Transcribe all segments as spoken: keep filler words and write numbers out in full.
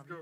go.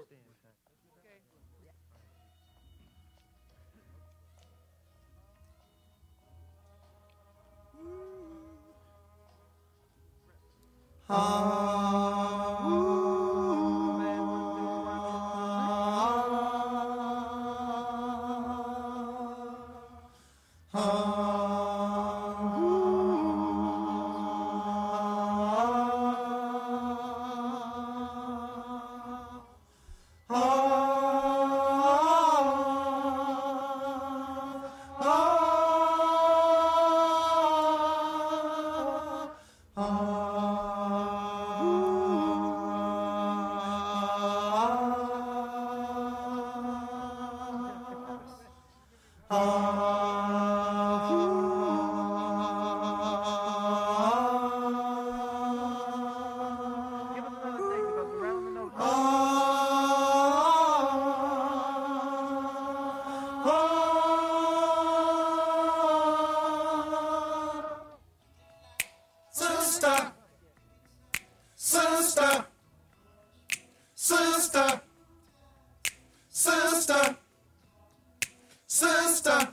Sister, sister, sister, sister, sister,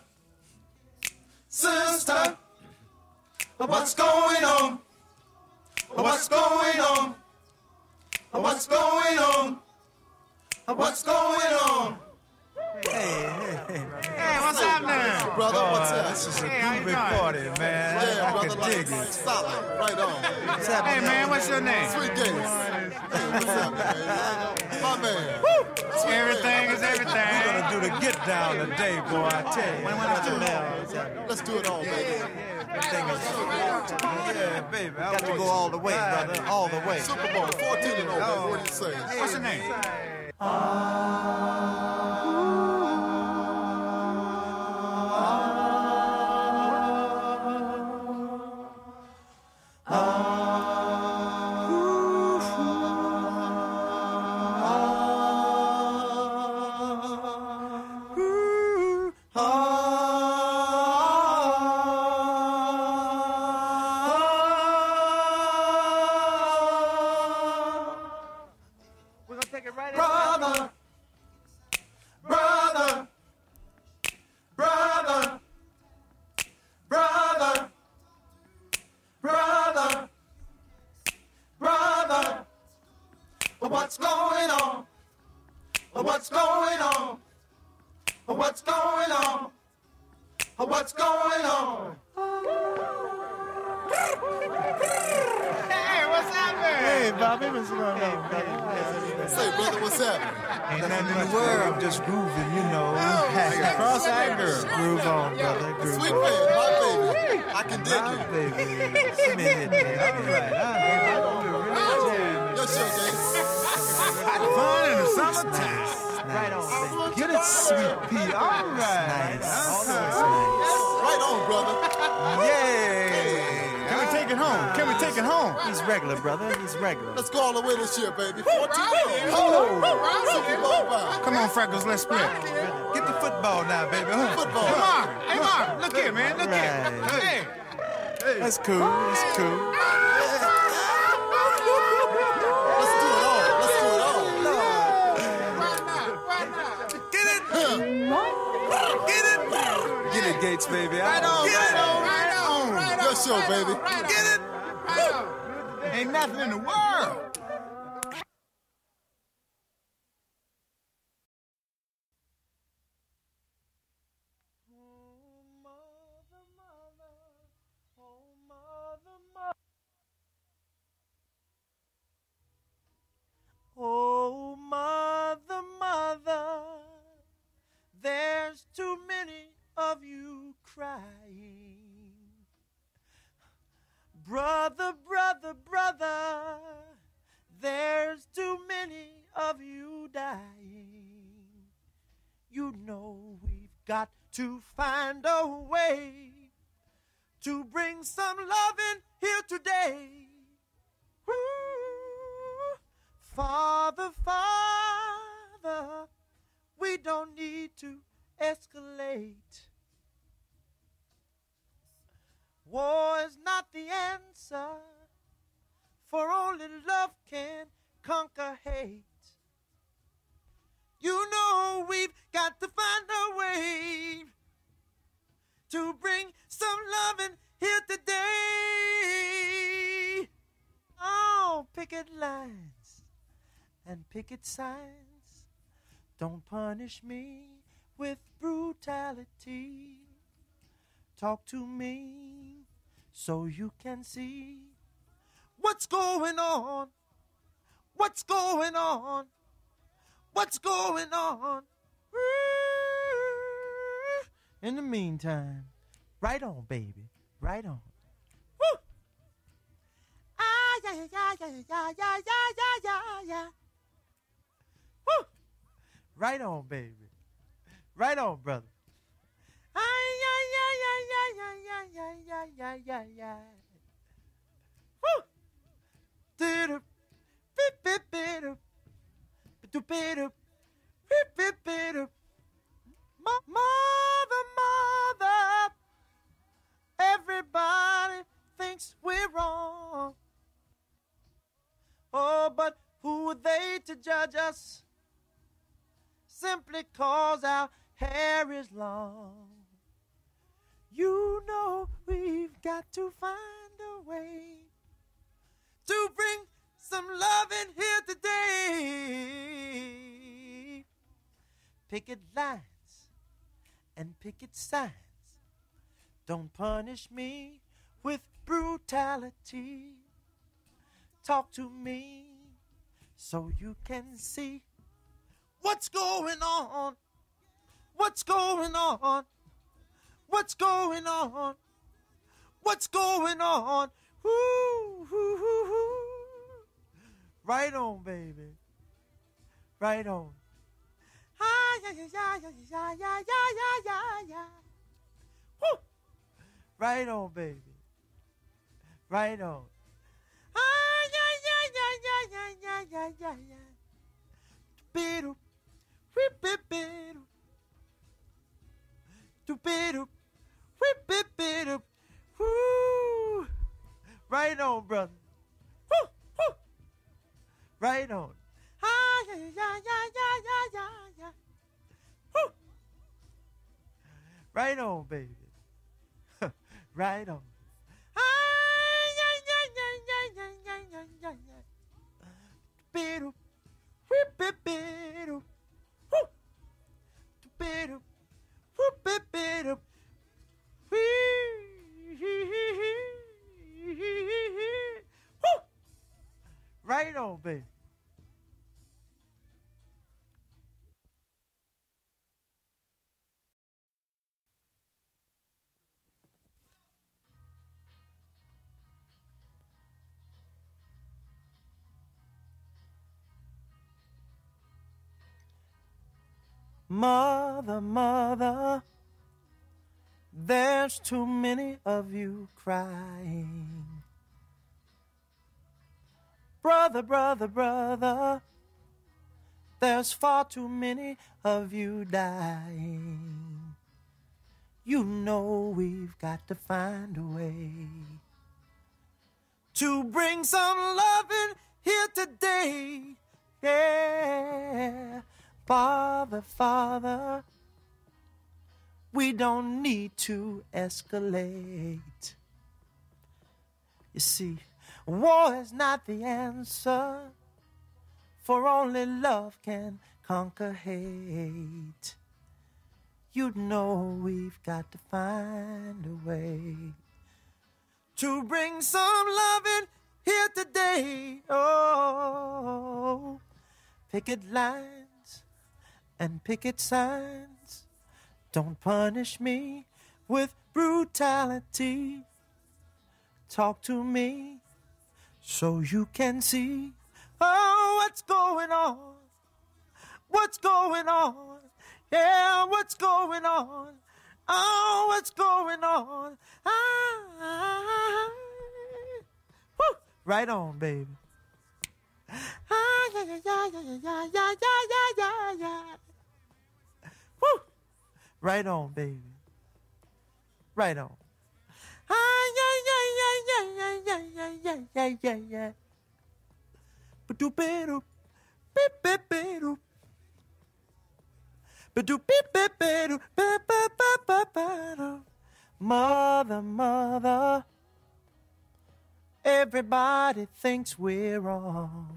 sister. What's going on? What's going on? What's going on? What's going on? Hey, hey, hey. Hey, what's happening? Brother, oh, what's up? This is a hey, groovy party, man. Yeah, I brother, can like, dig it. solid, right on. What's happening? Hey, man, what's your name? Sweet Gates. Hey, what's happening, man? My man. Woo! Everything is everything. We're gonna do the get down today, boy, I tell you. When, when let's do it all. Let's do it all, baby. Everything is yeah, baby. Got to go all the way, brother. All the way. Super Bowl, fourteen and oh, baby. What do you say? What's your name? Brother, brother, brother, brother, brother, brother. What's going on? What's going on? What's going on? What's going on? Hey, what's happening? Hey, Bobby, what's going on? Say, brother, what's happening? Ain't nothing in the world. I'm just grooving, you know. Cross-eyed girl. Groove on, brother. Groove Sweet on. man, my baby. I can dig My it. baby. Come in here, man. All right. All right. We're really jamming. Yo, show, Gates. Had fun in the summertime. Right on, baby. Get it, sweet pea. All right. Nice. Right on, brother. Yay. Can we take it home? Can we take it home? He's regular, brother. He's regular. Let's go all the way this year, baby. fourteen oh. Super Bowl bound. Come on, Freckles, let's split. Get the football now, baby. Huh? Football. Come on. Hey, Mark, look here, man. Look Right. here. Hey. That's cool. That's cool. Let's do it all. Let's do it all. Get it. Get it. Get it, Gates, baby. Right on, Get right it. on, right on. Your show, baby. Get it. Ain't nothing in the world. Oh, mother, mother, there's too many of you crying. Brother, brother, brother, there's too many of you dying. You know we've got to find a way to bring some love in here today. Woo! Father, Father, we don't need to escalate. War is not the answer, for only love can conquer hate. know we've got to find a way to bring some loving here today. Oh, picket lines and picket signs, don't punish me with brutality. Talk to me so you can see what's going on, what's going on, what's going on. In the meantime, right on, baby, right on. Woo! Ah, yeah, yeah, yeah, yeah, yeah, yeah, yeah, yeah, yeah. Woo! Right on, baby. Right on, brother. Ah, yeah, yeah, yeah, yeah, yeah, yeah, yeah, yeah, yeah, yeah. Woo! Do-do, bip-bip-bip-do, do-bip-do, bip-bip-bip-do. Mother, mother, everybody thinks we're wrong. Oh, but who are they to judge us? Simply 'cause our hair is long. You know we've got to find a way to bring some love in here today. Picket lines and picket signs, don't punish me with brutality. Talk to me so you can see what's going on, what's going on, what's going on, what's going on. Woo, woo, woo, woo. Right on, baby, right on. Ah, yeah, yeah, yeah, yeah, yeah, yeah, yeah, yeah, yeah. Woo! Right on, baby. Right on. Ah, yeah, yeah, yeah, yeah, yeah, yeah, yeah, yeah, yeah. Bidu, whip it, bidu. Do bidu, whip it, bidu. Woo! Right on, brother. Woo, woo. Right on. Ah, yeah, yeah, yeah, yeah, yeah, yeah, yeah. Woo! Right on, baby. Right on. Ah, yeah, yeah, yeah, yeah, yeah, yeah, yeah, yeah, yeah. Bidu, whip it, bidu. Woo! Bidu, whip it, bidu. Woo! Right on, baby. Mother, mother, there's too many of you crying. Brother, brother, brother, there's far too many of you dying. You know we've got to find a way to bring some love in here today. Yeah. Father, Father, we don't need to escalate. You see, war is not the answer, for only love can conquer hate. You know we've got to find a way to bring some love in here today. Oh, picket lines and picket signs, don't punish me with brutality. Talk to me so you can see, oh, what's going on, what's going on, yeah, what's going on, oh, what's going on. Ah, woo, right on, baby. Ah, yeah, yeah, yeah, yeah, yeah, yeah, yeah, yeah, yeah. Woo! Right on, baby. Right on. Ah, yeah, yeah, yeah, yeah, yeah, yeah, yeah, yeah, yeah, yeah. Ba-do-ba-do, bip-bip-ba-do. Mother, mother, everybody thinks we're wrong.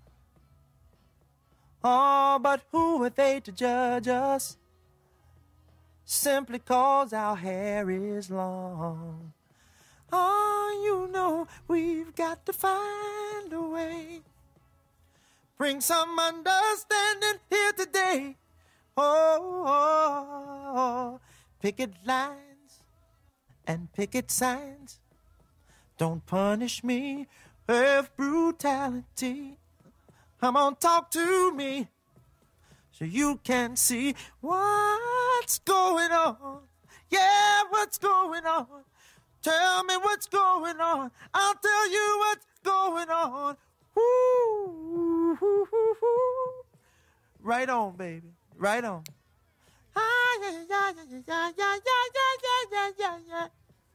Oh, but who are they to judge us? Simply 'cause our hair is long. Oh, you know we've got to find a way. Bring some understanding here today. Oh, oh, oh. Picket lines and picket signs don't punish me with brutality. Come on, talk to me so you can see what's going on. Yeah, what's going on? Tell me what's going on. I'll tell you what's going on. Woo, woo, woo, woo. Right on, baby. Right on. Ah, yeah, yeah, yeah, yeah, yeah, yeah, yeah, yeah, yeah, yeah.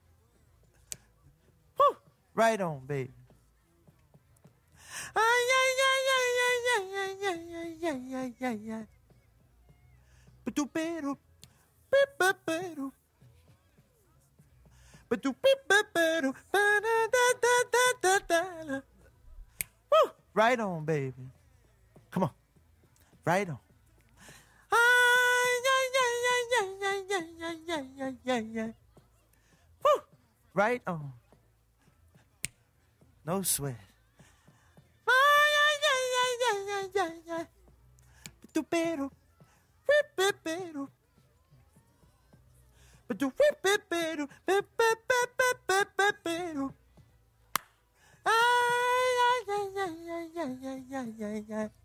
Woo. Right on, baby. Ah, yeah, yeah, yeah, yeah, yeah, yeah, yeah, yeah, yeah, yeah, yeah. Ba-do-ba-do, ba-ba-ba-do. Ba-do-ba-ba-ba-do, ba-da-da-da-da-da-da. Woo! Right on, baby. Come on. Right on. Ah, yeah, yeah, yeah, yeah, yeah, yeah, yeah, yeah, yeah, yeah. Woo! Right on. No sweat. Ah, yeah, yeah, yeah, yeah, yeah, yeah, yeah. Ba-do-ba-do, ba-ba-ba-do. Ba-do-ba-ba-ba-do, ba-ba-ba-ba-ba-ba-do. Ah, yeah, yeah, yeah, yeah, yeah, yeah, yeah, yeah.